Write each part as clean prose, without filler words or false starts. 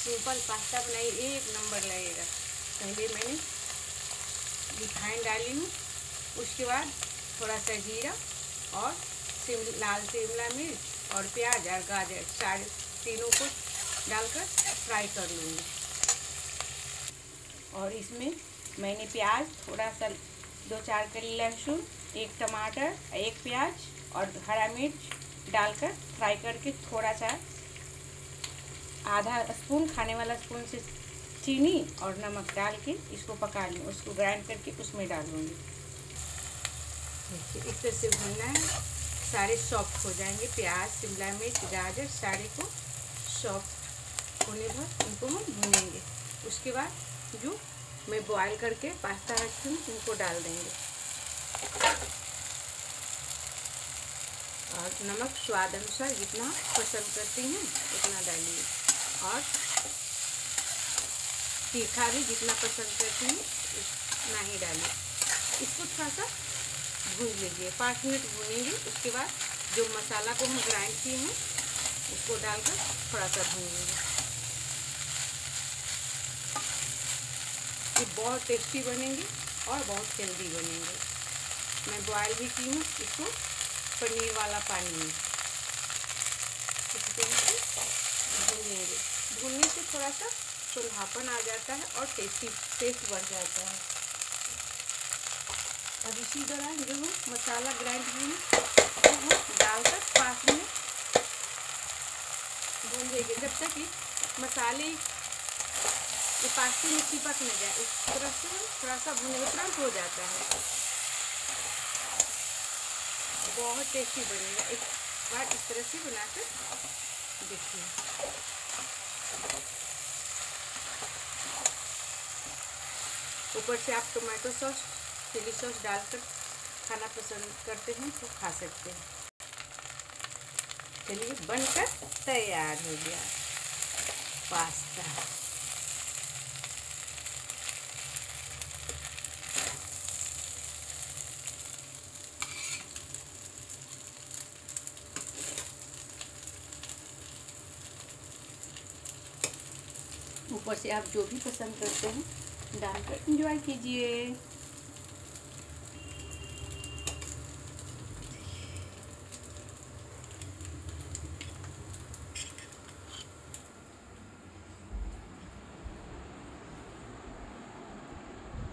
Simple pasta बनाइए, एक number लगेगा। पहले मैंने रिफाइंड डाली हूँ, उसके बाद थोड़ा सा जीरा और लाल शिमला मिर्च और प्याज और गाजर सारे तीनों को डालकर फ्राई कर लूँगी। और इसमें मैंने प्याज थोड़ा सा 2-4 कली लहसुन, एक टमाटर, एक प्याज और हरा मिर्च डालकर फ्राई करके थोड़ा सा आधा स्पून खाने वाला स्पून से चीनी और नमक डाल के इसको पका लूँ। उसको ग्राइंड करके उसमें डालूँगी। इस तरह से भूनना है, सारे सॉफ्ट हो जाएंगे। प्याज, शिमला मिर्च, गाजर सारे को सॉफ्ट होने भर इनको हम भूनेंगे। उसके बाद जो मैं बॉयल करके पास्ता रखी हूँ इनको डाल देंगे और नमक स्वाद अनुसार जितना पसंद करती हैं उतना डालिए और तीखा भी जितना पसंद करती हैं उतना ही डालिए। इसको थोड़ा सा भून लीजिए, 5 मिनट भूनेंगे। उसके बाद जो मसाला को हम ग्राइंड किए हैं उसको डालकर थोड़ा सा भूनेंगे। ये बहुत टेस्टी बनेंगे और बहुत हेल्दी बनेंगे। मैं बॉयल भी की हूँ इसको पनीर वाला पानी में। भूनेंगे, भूनने से थोड़ा सा सुंदरापन आ जाता है और टेस्ट बढ़ जाता है। अब इसी दौरान जो मसाला ग्राइंड किए वो डालकर 5 मिनट भूनेंगे, जब तक कि मसाले ये पास्ते में चिपक न जाए। इस तरह से थोड़ा सा भुने तुरंत हो जाता है, बहुत टेस्टी बनेगा। एक बार इस तरह से बनाकर देखिए। ऊपर से आप टोमेटो सॉस, चिली सॉस डालकर खाना पसंद करते हैं तो खा सकते हैं। चलिए बनकर तैयार हो गया पास्ता। ऊपर से आप जो भी पसंद करते हैं डालकर एंजॉय कीजिए।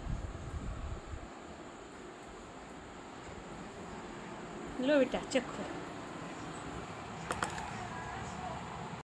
लो बेटा चखो।